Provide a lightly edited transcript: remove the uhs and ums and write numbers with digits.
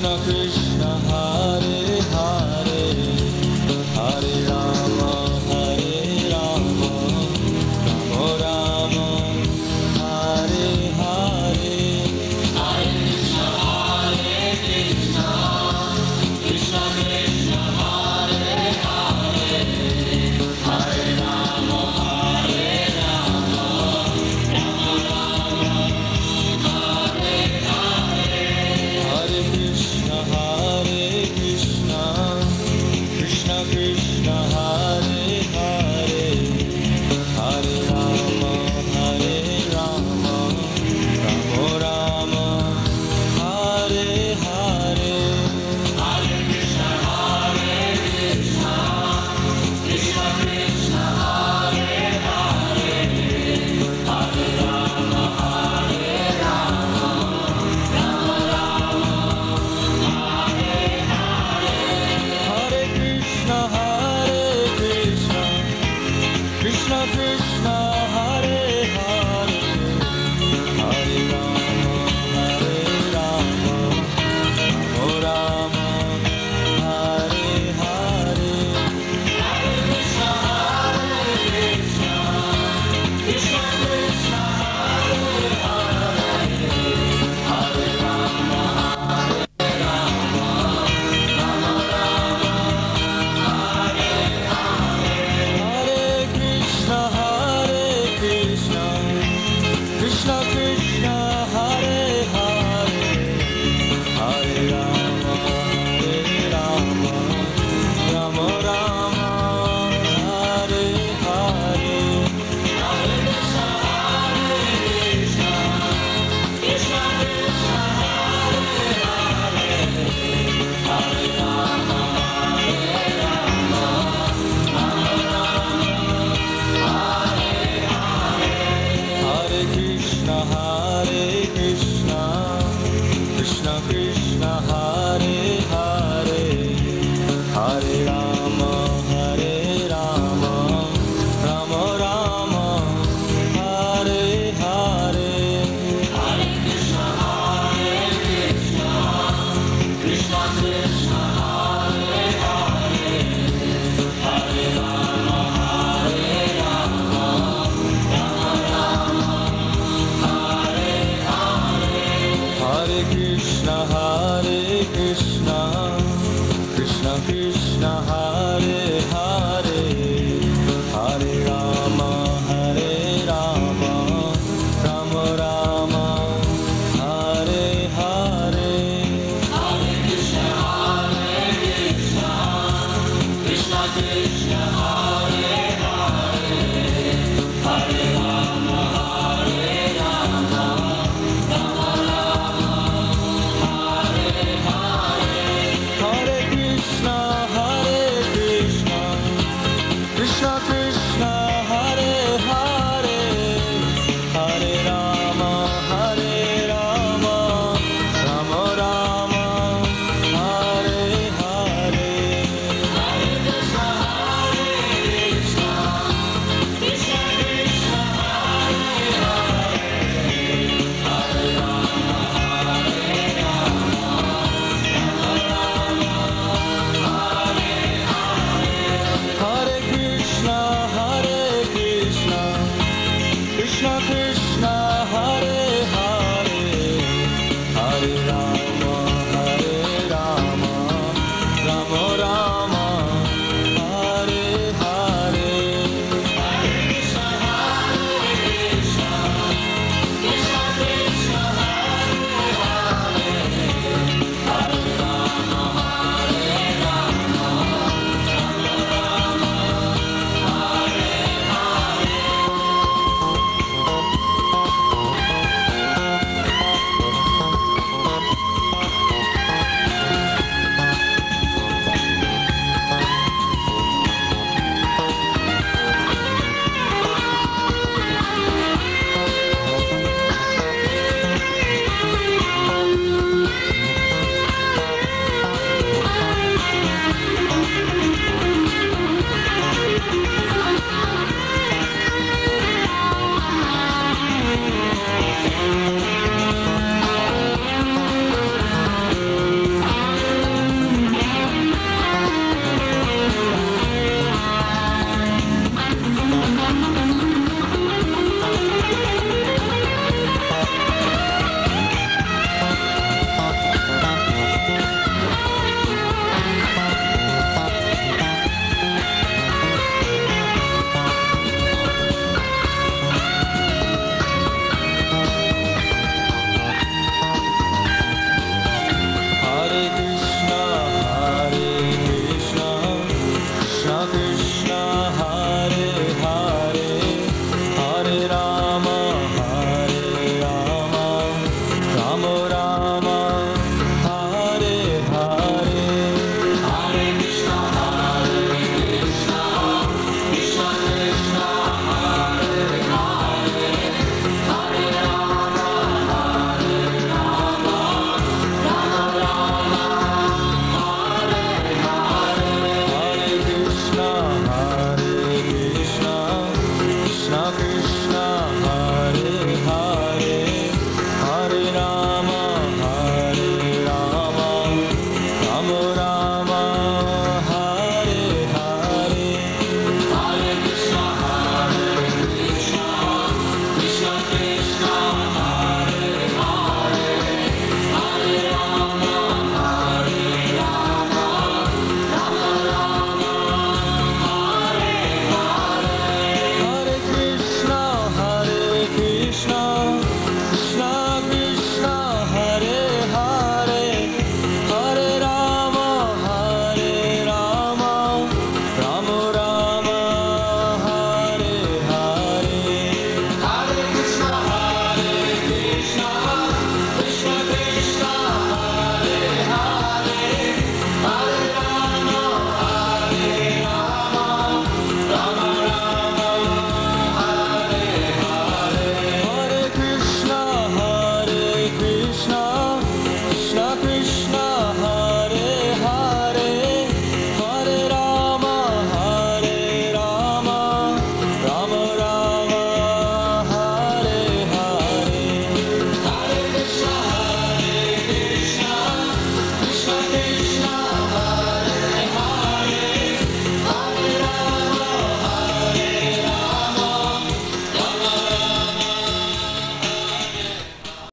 Krishna Hare Hare Hare Rama Hare Rama Rama Rama Hare Hare Hare Krishna Krishna Krishna Hare Hare Hare Rama Hare Rama Rama Rama Hare Hare Hare Krishna Krishna Krishna Krishna Hare Hare Hare Rama Hare Rama Rama Rama Hare Hare Hare Krishna Krishna Krishna Krishna Hare Hare Hare Rama Hare Rama Rama Rama Hare Hare Hare Krishna Krishna Krishna Hare Hare Hare Rama Hare Rama Rama Rama Hare Hare Hare Krishna Krishna Krishna Krishna Hare Hare Hare Rama Hare Rama Rama Rama Hare Hare Hare Krishna Krishna Krishna Krishna Hare Hare Hare Rama Hare Rama Rama Rama Hare Hare Hare Krishna Krishna Krishna Krishna Hare Hare Hare Rama Hare Rama Rama Rama Hare Hare Hare Krishna Krishna Krishna Krishna Hare